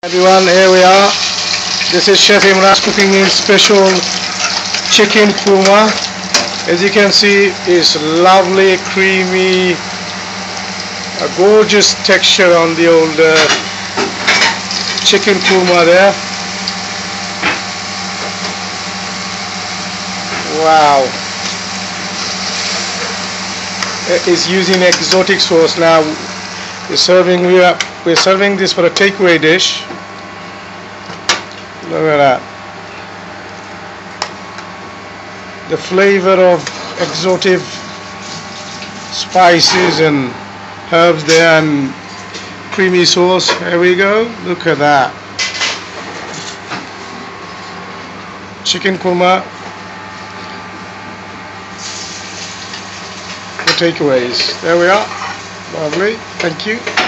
Everyone, here we are. This is Chef Imran cooking in special chicken korma. As you can see, it's lovely, creamy, a gorgeous texture on the old chicken korma there. Wow! It is using exotic sauce now. We're serving this for a takeaway dish. Look at that. The flavor of exotic spices and herbs there and creamy sauce. Here we go. Look at that. Chicken korma for takeaways. There we are. Lovely. Thank you.